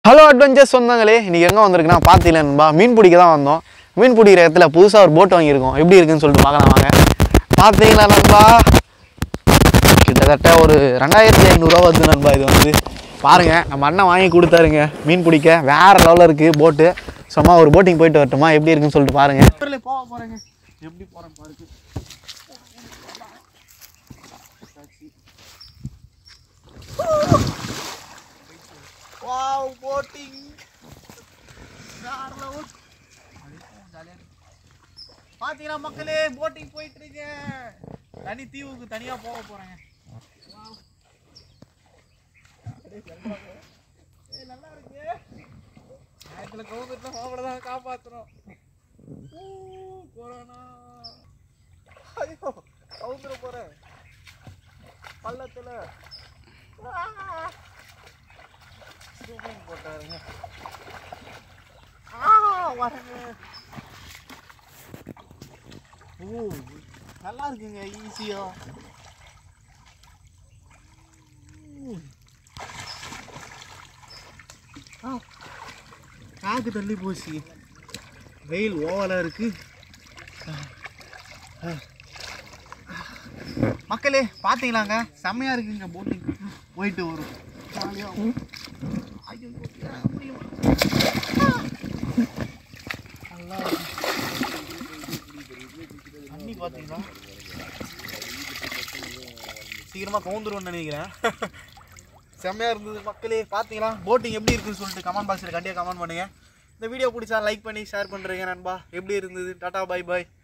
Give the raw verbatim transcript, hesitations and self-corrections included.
Hello adventures சொந்தங்களே, இன்னைக்கு எங்கே வந்திருக்குன்னா பார்த்தீங்களா நண்பா, மீன் பிடிக்க தான் வந்தோம். மீன் பிடிக்கிற இடத்துல புதுசாக ஒரு போட் வாங்கியிருக்கோம். எப்படி இருக்குன்னு சொல்லிட்டு பார்க்கலாம் வாங்க. பார்த்தீங்களா நண்பா, கிட்டத்தட்ட ஒரு ரெண்டாயிரத்தி ஐநூறுரூவா வருது நண்பா. இது வந்து பாருங்கள், நம்ம அண்ணன் வாங்கி கொடுத்தாருங்க. மீன் பிடிக்க வேறு லெவலில் இருக்குது போட்டு. சும்மா ஒரு போட்டிங் போயிட்டு வரட்டுமா, எப்படி இருக்குன்னு சொல்லிட்டு பாருங்கள். போக போகிறேங்க, எப்படி போகிறேன் பாருங்க. Wow, boating. பாத்தீங்களா மக்களே, போட்டிங் போயிட்டு இருக்கேன். தனி தீவுக்கு தனியா போக போறேங்க. நல்லா இருக்கு. ஆயத்துல கோவிட்ல அவங்களதான் காப்பாத்துறோம். கொரோனா ஐயோ கவுந்துட போறேன் பள்ளத்துல. போட்டாருங்க. ஓ நல்லா இருக்குங்க, ஈஸியா. காக்கு தள்ளி போச்சு, வெயில் ஓவலா இருக்கு. மக்களே பாத்தீங்களாங்க, செம்மையா இருக்குங்க போட்டிங் போயிட்டு வரும். தண்ணி பார்த்தீங்கன்னா சீக்கிரமாக கவுந்துருவோம்னு நினைக்கிறேன். செம்மையாக இருந்தது மக்களே. பார்த்தீங்களா போட்டிங் எப்படி இருக்குன்னு சொல்லிட்டு கமெண்ட் பாக்ஸில் கண்டிப்பாக கமெண்ட் பண்ணுங்கள். இந்த வீடியோ பிடிச்சா லைக் பண்ணி ஷேர் பண்ணுறீங்க நண்பா. எப்படி இருந்தது? டாடா பாய் பாய்.